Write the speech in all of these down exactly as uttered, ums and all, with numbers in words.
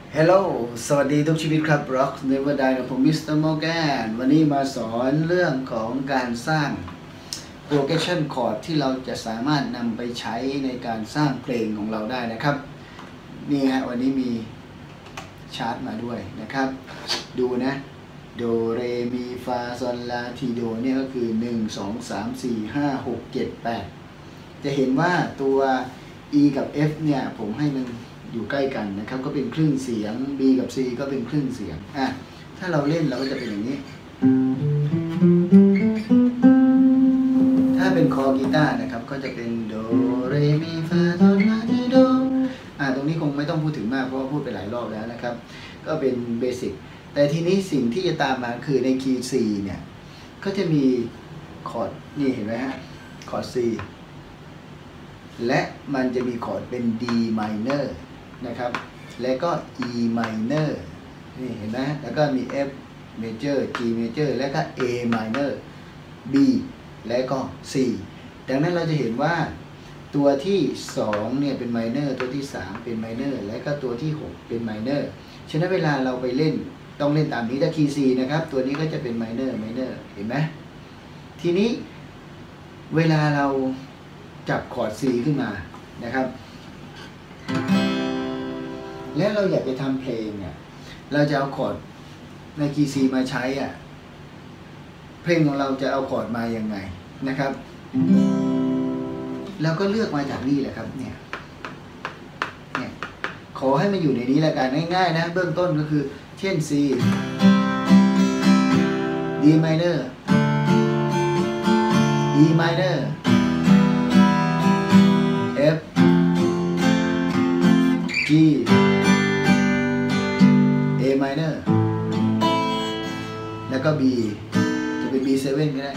Hello สวัสดีทุกชีวิตครับ Rock Never Die กับผมมิสเตอร์ Morgan วันนี้มาสอนเรื่องของการสร้าง progression chord ที่เราจะสามารถนำไปใช้ในการสร้างเพลงของเราได้นะครับนี่ฮะวันนี้มีชาร์ตมาด้วยนะครับดูนะโดเรมีฟาซอลลาทีโดเนี่ยก็คือหนึ่ง สอง สาม สี่ ห้า หก เจ็ด แปดจะเห็นว่าตัว E กับ F เนี่ยผมให้มันอยู่ใกล้กันนะครับก็เป็นครึ่งเสียง B กับ C ก็เป็นครึ่งเสียงอ่ะถ้าเราเล่นเราก็จะเป็นอย่างนี้ถ้าเป็นคอกีตาร์นะครับก็จะเป็นโดเรมีฟาโซลาทีโดอ่ะตรงนี้คงไม่ต้องพูดถึงมากเพราะว่าพูดไปหลายรอบแล้วนะครับก็เป็นเบสิกแต่ทีนี้สิ่งที่จะตามมาคือในคีย์ C เนี่ยก็จะมีคอร์ดนี่เห็นไหมฮะคอร์ด C และมันจะมีคอร์ดเป็น D minor นะครับและก็ E minor นี่เห็นไหมแล้วก็มี F major G major และก็ A minor B และก็ C ดังนั้นเราจะเห็นว่าตัวที่สองเนี่ยเป็น minor ตัวที่สามเป็น minor และก็ตัวที่หกเป็น minor ฉะนั้นเวลาเราไปเล่นต้องเล่นตามนี้ถ้าคีย์ C นะครับตัวนี้ก็จะเป็น minor minor เห็นไหมทีนี้เวลาเราจับคอร์ด C ขึ้นมานะครับแล้วเราอยากจะทำเพลงเนี่ยเราจะเอาคอร์ดในคีย์ C มาใช้อ่ะเพลงของเราจะเอาคอร์ดมายังไงนะครับเราก็เลือกมาจากนี่แหละครับเนี่ยเนี่ยขอให้มันอยู่ในนี้ละกันง่ายๆนะเบื้องต้นก็คือเช่น C D minor E minor F G A minor แล้วก็ B จะเป็น บี เซเว่น ก็ได้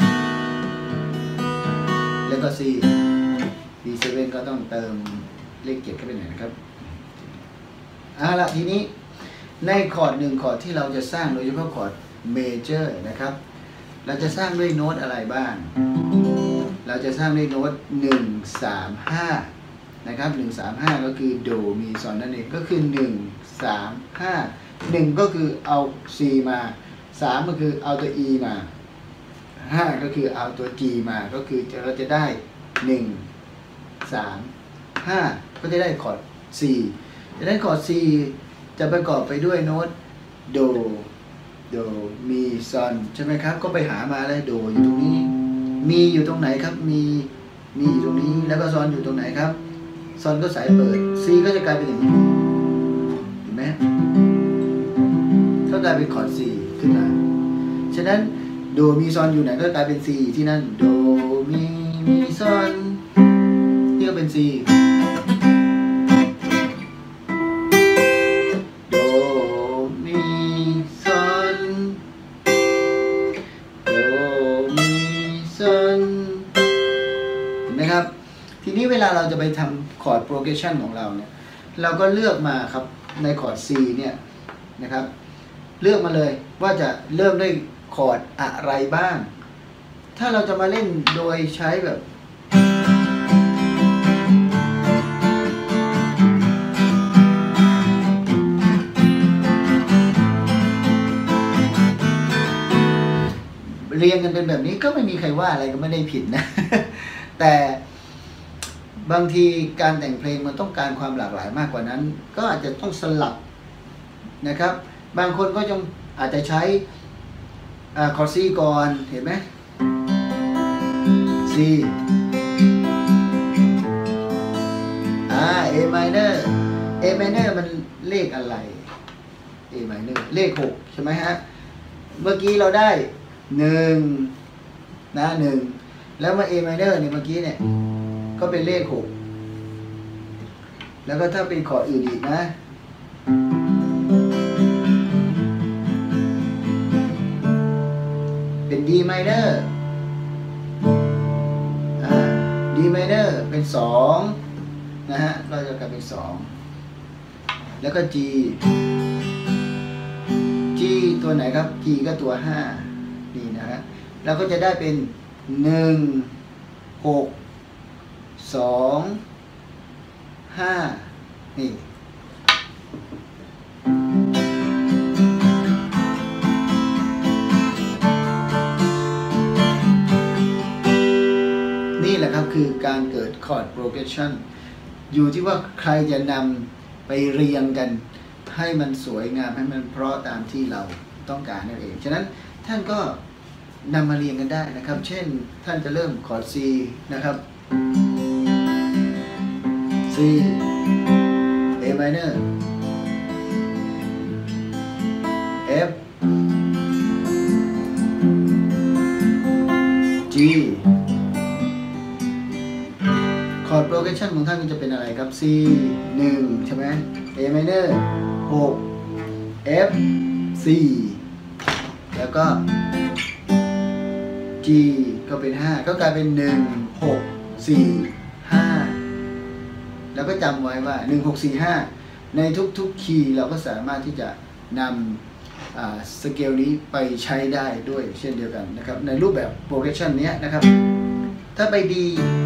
แล้วก็ Cบี เซเว่น ก็ต้องเติมเลขเจ็ดเข้าไปหน่อยนะครับเอาละทีนี้ในคอร์ดหนึ่งคอร์ดที่เราจะสร้างโดยเฉพาะคอร์ดเมเจอร์นะครับเราจะสร้างด้วยโน้ตอะไรบ้างเราจะสร้างด้วยโน้ตหนึ่ง สาม ห้านะครับหนึ่ง สาม ห้าก็คือโดมีซอนนั่นเองก็คือหนึ่ง สาม ห้า หนึ่งก็คือเอา C มาสามก็คือเอาตัว E มาห้าก็คือเอาตัว G มาก็คือเราจะได้หนึ่ง สาม ห้าก็จะได้คอร์ด C จะได้คอร์ด C จะประกอบไปด้วยโน้ตโดโดมีซอนใช่ไหมครับก็ไปหามาเลยโดอยู่ตรงนี้มีอยู่ตรงไหนครับมีมีอยู่ตรงนี้แล้วก็ซอนอยู่ตรงไหนครับซอนก็สายเปิด C ก็จะกลายเป็นอย่างนี้เห็นไหมก็กลายเป็นคอร์ด C ขึ้นมาฉะนั้นโดมีซอนอยู่ไหนก็กลายเป็น C ที่นั่นโดมีมีซอนนี่ก็เป็น Cโดมีซอนโดมีซอนเห็นไหมครับทีนี้เวลาเราจะไปทำคอร์ด progression ของเราเนี่ยเราก็เลือกมาครับในคอร์ด C เนี่ยนะครับเลือกมาเลยว่าจะเริ่มด้วยคอร์ดอะไรบ้างถ้าเราจะมาเล่นโดยใช้แบบเรียงกันเป็นแบบนี้ก็ไม่มีใครว่าอะไรก็ไม่ได้ผิดนะแต่บางทีการแต่งเพลงมันต้องการความหลากหลายมากกว่านั้นก็อาจจะต้องสลับนะครับบางคนก็ยังอาจจะใช้คอร์ด C ก่อนเห็นไหม C อ่า A minor A minor มันเลขอะไร A minor เลขหกใช่ไหมฮะเมื่อกี้เราได้หนึ่งนะหนึ่งแล้วมา A minor เนี่ยเมื่อกี้เนี่ยก็เป็นเลขหกแล้วก็ถ้าเป็นคอร์ดอื่นอีกนะเป็น D minor อ่า D minor เป็นสองนะฮะเราจะกลายเป็นสองแล้วก็ G G ตัวไหนครับ G ก็ตัวห้านี่นะฮะเราก็จะได้เป็นหนึ่ง หก สอง ห้านี่การเกิดคอร์ดโปรเกรสชันอยู่ที่ว่าใครจะนำไปเรียงกันให้มันสวยงามให้มันเพราะตามที่เราต้องการนั่นเองฉะนั้นท่านก็นำมาเรียงกันได้นะครับเช่นท่านจะเริ่มคอร์ด C นะครับ C A minor F G คอร์ดโปรเกรสชันของท่านจะเป็นอะไรครับ C หนึ่งใช่ไหม A minor หก F สี่แล้วก็ G ก็เป็นห้าก็กลายเป็นหนึ่ง หก สี่ ห้าแล้วก็จำไว้ว่าหนึ่ง หก สี่ ห้าในทุกๆคีย์เราก็สามารถที่จะนำสเกลนี้ไปใช้ได้ด้วยเช่นเดียวกันนะครับในรูปแบบโปรเกรสชันนี้นะครับถ้าไป D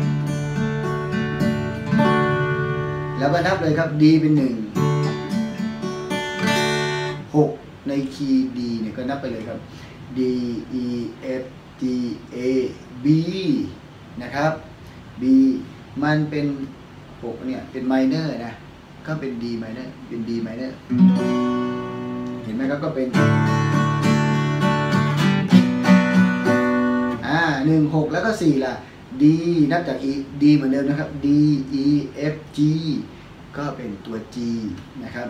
แล้วก็นับเลยครับ D เป็นหนึ่ง หกในคีย์ D เนี่ยก็นับไปเลยครับ D E F G A B นะครับ B มันเป็นหกเนี่ยเป็น minor นะก็เป็น D minor เป็น D minor เห็นไหมครับก็เป็นอ่าหนึ่ง หกแล้วก็สี่ล่ะ D นับจาก E D เหมือนเดิมนะครับ D E F G ก็เป็นตัว G นะครับ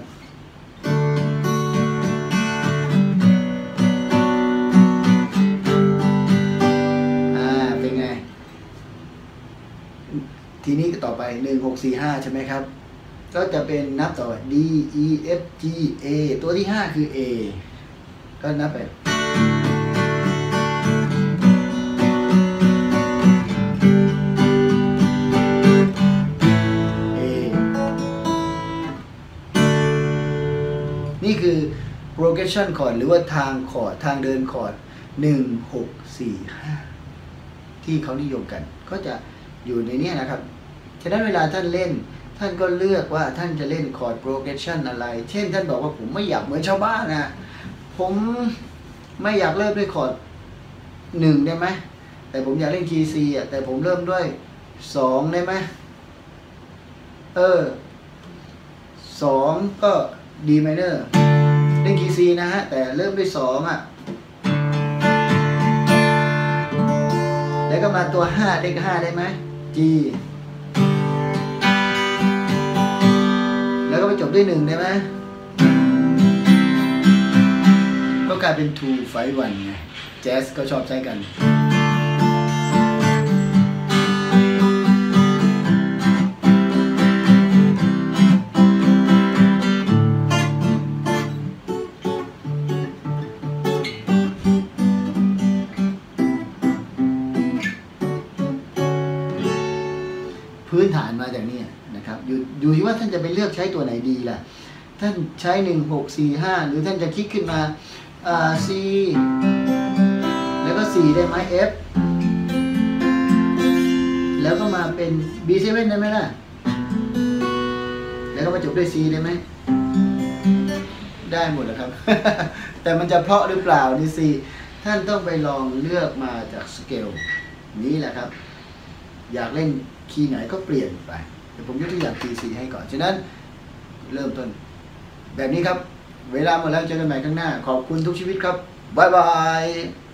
อ่าเป็นไงทีนี้ต่อไปหนึ่ง หก สี่ ห้าใช่ไหมครับก็จะเป็นนับต่อ D E F G A ตัวที่ห้าคือ A ก็นับไป A นี่คือ progression chord หรือว่าทางคอร์ดทางเดินคอร์ดหนึ่ง หก สี่ ห้าที่เขานิยมกันก็จะอยู่ในนี้นะครับฉะนั้นเวลาท่านเล่นท่านก็เลือกว่าท่านจะเล่นคอร์ดโปรเกรสชันอะไรเช่นท่านบอกว่าผมไม่อยากเหมือนชาวบ้านนะผมไม่อยากเริ่มด้วยคอร์ดหนึ่งได้ไหมแต่ผมอยากเล่นคีย์ C อ่ะแต่ผมเริ่มด้วยสองได้ไหมเออสองก็ D minor เล่นคีย์ C นะฮะแต่เริ่มด้วยสองอ่ะแล้วก็มาตัวห้าเลขห้าได้ไหม G แล้วก็ไปจบด้วยหนึ่งได้ไหมก็กลายเป็น two five one ไงแจ๊สก็ชอบใช้กันพื้นฐานมาจากนี้นะครับอยู่อยู่ที่ว่าท่านจะไปเลือกใช้ตัวไหนดีล่ะท่านใช้หนึ่ง หก สี่ ห้าหรือท่านจะคิดขึ้นมาอ่า C แล้วก็สี่ได้ไหม F แล้วก็มาเป็น B เซเว่น ได้ไหมล่ะแล้วก็มาจบด้วย C ได้ไหมได้หมดแล้วครับ แต่มันจะเพราะหรือเปล่านี่ C ท่านต้องไปลองเลือกมาจากสเกลนี้แหละครับอยากเล่นคีย์ไหนก็เปลี่ยนไปแต่ผมยกตัวอย่าง คีย์ C ให้ก่อนฉะนั้นเริ่มต้นแบบนี้ครับเวลาหมดแล้วเจอกันใหม่ข้างหน้าขอบคุณทุกชีวิตครับบ๊ายบาย